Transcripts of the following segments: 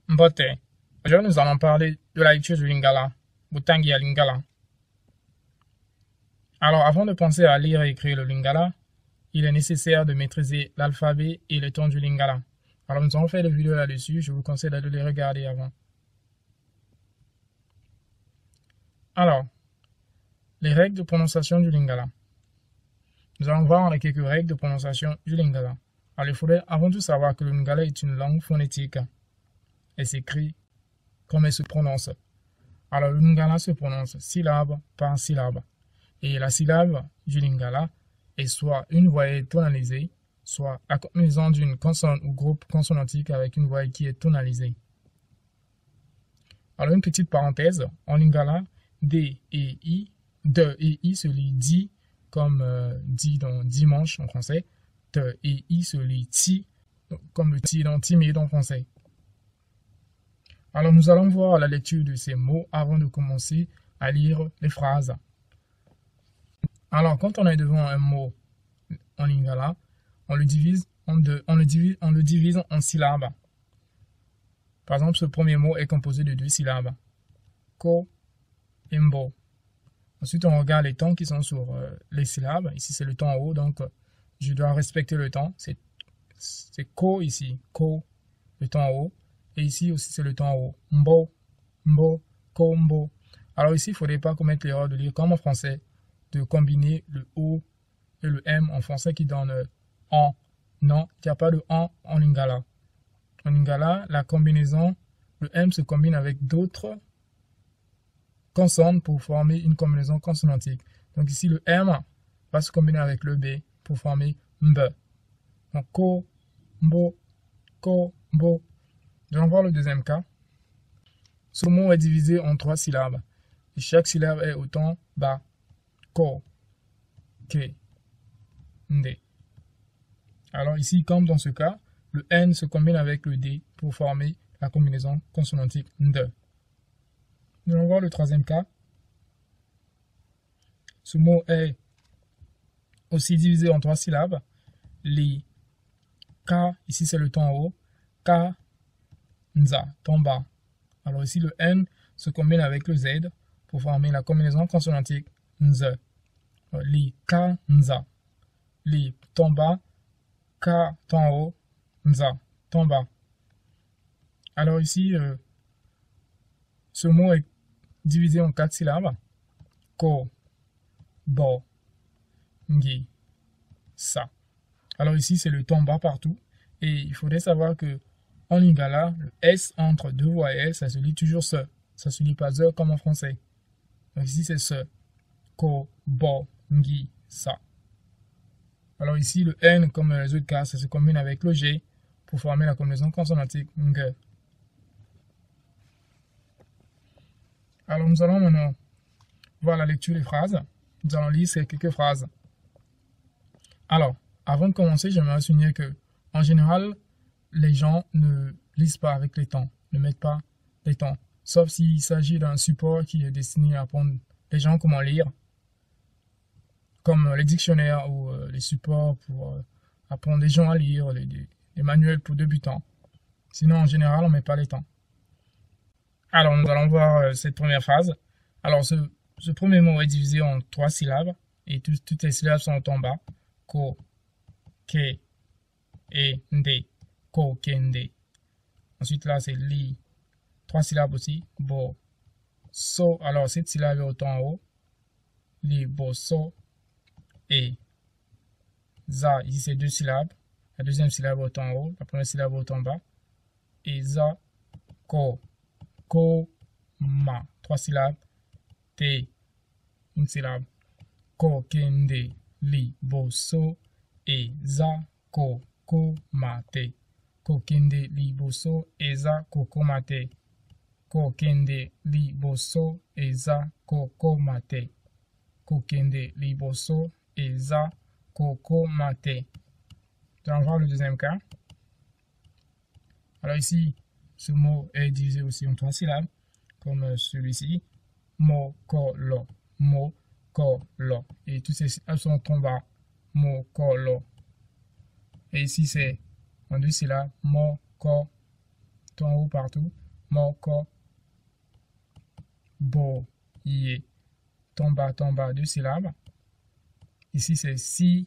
Mbote. Aujourd'hui, nous allons parler de la lecture du Lingala, Butangia Lingala. Alors, avant de penser à lire et écrire le Lingala, il est nécessaire de maîtriser l'alphabet et les tons du Lingala. Alors, nous avons fait des vidéos là-dessus, je vous conseille de les regarder avant. Alors, les règles de prononciation du Lingala. Nous allons voir les quelques règles de prononciation du Lingala. Alors, il faudrait avant tout savoir que le Lingala est une langue phonétique. Elle s'écrit comme elle se prononce. Alors, le Lingala se prononce syllabe par syllabe. Et la syllabe du Lingala est soit une voyelle tonalisée, soit la combinaison d'une consonne ou groupe consonantique avec une voyelle qui est tonalisée. Alors, une petite parenthèse, en Lingala, D et I, de et I se lit di comme dit dans dimanche en français, te et I se lit ti comme le ti dans timide en français. Alors, nous allons voir la lecture de ces mots avant de commencer à lire les phrases. Alors, quand on est devant un mot en Lingala, on le divise en syllabes. Par exemple, ce premier mot est composé de 2 syllabes. Ko et mbo. Ensuite, on regarde les tons qui sont sur les syllabes. Ici, c'est le ton en haut, donc je dois respecter le ton. C'est ko ici, ko, le ton en haut. Et ici aussi, c'est le ton en haut. Mbo, mbo, ko, mbo. Alors ici, il ne faudrait pas commettre l'erreur de lire comme en français, de combiner le O et le M en français qui donne en. Non, il n'y a pas de en Lingala. En Lingala, la combinaison, le M se combine avec d'autres consonnes pour former une combinaison consonantique. Donc ici, le M va se combiner avec le B pour former mb. Donc ko, mbo, ko, mbo. Je vais voir le deuxième cas. Ce mot est divisé en 3 syllabes. Et chaque syllabe est au ton bas. Ko, ke, nde. Alors ici, comme dans ce cas, le N se combine avec le D pour former la combinaison consonantique nde. Nous allons voir le troisième cas. Ce mot est aussi divisé en 3 syllabes. Li, ka, ici c'est le ton en haut. Ka, nza, ton bas. Alors ici, le N se combine avec le Z pour former la combinaison consonantique nze. Li, ka, nza. Li, ton bas. Ka, ton haut. Nza, ton bas. Alors ici, ce mot est divisé en 4 syllabes. Ko, bo, ngi, sa. Alors ici, c'est le ton bas partout. Et il faudrait savoir que en Lingala, le S entre 2 voyelles, ça se lit toujours se. Ça ne se lit pas ze comme en français. Donc ici, c'est se. Ko, bo, ngi, sa. Alors ici, le N, comme les autres cas, ça se combine avec le G pour former la combinaison consonantique nge. Alors nous allons maintenant voir la lecture des phrases. Nous allons lire ces quelques phrases. Alors, avant de commencer, j'aimerais souligner que, en général, les gens ne lisent pas avec les temps, ne mettent pas les temps. Sauf s'il s'agit d'un support qui est destiné à apprendre les gens comment lire, comme les dictionnaires ou les supports pour apprendre les gens à lire, les manuels pour débutants. Sinon, en général, on ne met pas les temps. Alors, nous allons voir cette première phrase. Alors, ce premier mot est divisé en 3 syllabes et toutes les syllabes sont en bas. Ko, ke, et nde. Ko, ke, nde. Ensuite, là, c'est li. 3 syllabes aussi. Bo, so. Alors, cette syllabe est au ton en haut. Li, bo, so. Et za, ici, c'est 2 syllabes. La deuxième syllabe est au ton en haut. La première syllabe est au ton en bas. Et za, ko. Ko, ma. 3 syllabes. Te, une syllabe. Ko, ke, nde. Li, bo, so. Et za, ko, ko, ma, te. Ko, kende, li, bo, so. Et za, ko, ko, ma, te. Ko, kende, li, bo, so. Et za, ko, ko, ma, te. Ko, kende, li, bo, so. Et za, ko, ko, ma, te. Nous allons voir le deuxième cas. Alors ici, ce mot est divisé aussi en 3 syllabes, comme celui-ci. Mo, ko, lo. Mo, ko, lo. Et toutes ces syllabes sont en bas. Mo, ko, lo. Et ici, c'est en 2 syllabes. Mo, ko, ton haut partout. moko, bo, ye, tomba, tomba, 2 syllabes. Ici, c'est si,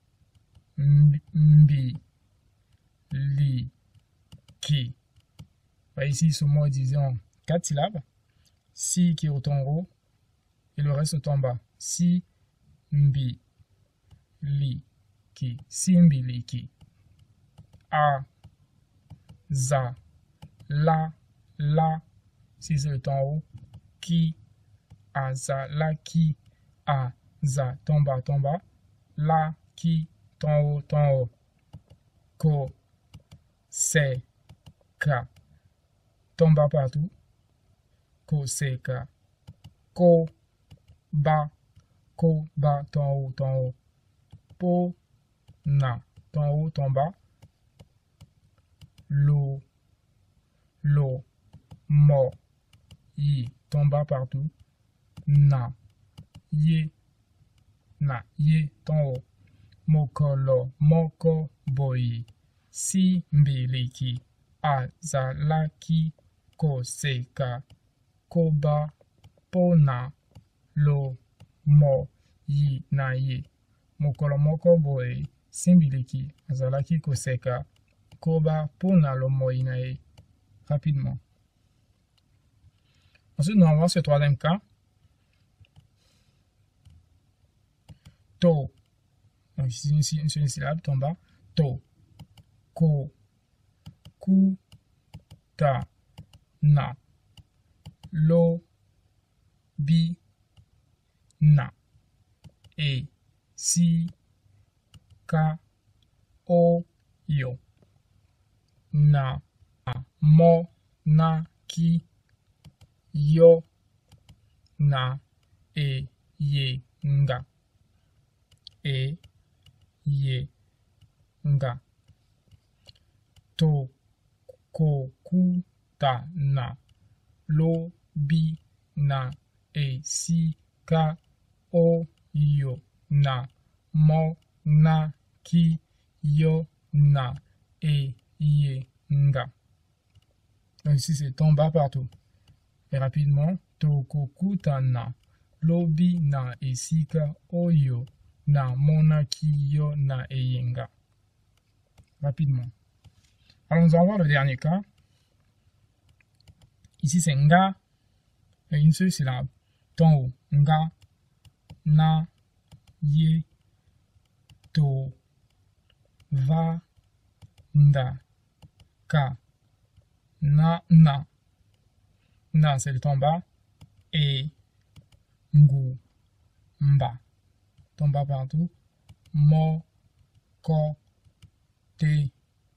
mbi, li, ki. Ici, ce mot est divisé en 4 syllabes. Si qui est au ton haut et le reste au ton bas. Si, mbi, li, ki. Si, mbi, li, ki. A, za, la, si c'est le ton haut. Ki, a, za, la, ki, a, za, ton bas, la, ki, ton haut, ko, se, ka, ton bas partout, ko, se, ka, ko, ba, ton haut, po, na, ton haut, ton bas, lo, mo, yi, ton bas partout, na, ye, ton haut, mokolo, moko, boyi, si, mbiliki, a, za, la, ki, ko, se, ka, ko, ba, po, na, lo, mo, yi, na, ye, mokolo, moko, boyi, si, mbiliki, a, za, la, ki, ko, se, ka, ko, ba, po, na, lo, mo, yi, na, ye. Rapidement. Ensuite, nous allons voir ce troisième cas. To. Donc ici, une seule syllabe, ton bas. To. Ko. Ku. Ta. Na. Lo. Bi. Na. E. Si. Ka. O. Yo. Na. Mo. Na. Ki. Yo. Na. E. Ye. Nga. E, ye, nga. To, ko, ku, ta, na. Lo, bi, na. E, si, ka, o, yo. Na. Mo, na, ki, yo, na. E, ye, nga. Donc ici, c'est ton bas partout. Et rapidement. To, ko, ku, ta, na. Lo, bi, na. E, si, ka, o, yo. Na, mona, ki, yo, na, e, yenga. Rapidement. Alors, nous allons voir le dernier cas. Ici, c'est nga. Et une seule syllabe. Ton haut. Nga, na, ye, to, va, nda, ka, na. Na, c'est le ton bas. E, ngu, mba. Ton bas partout. Mo, ko, te.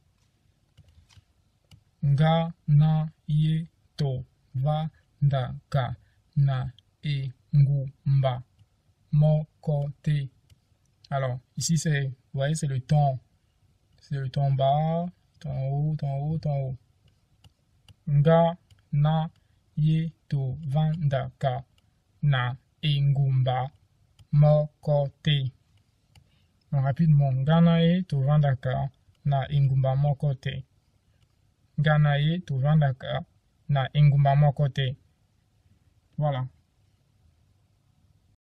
Nga, na, ye, to, va, nda, ka, na, e, ngu, mba. Mo, ko, te. Alors, ici, c'est, vous voyez, c'est le ton. C'est le ton bas, ton haut, ton haut, ton haut. Nga, na, ye, to, va, nda, ka, na, e, ngu, mba. Mo, ko, te. Rapidement, Gana e to vandaka na ingumba moko te. Gana e to vandaka na ingumba moko te. Voilà.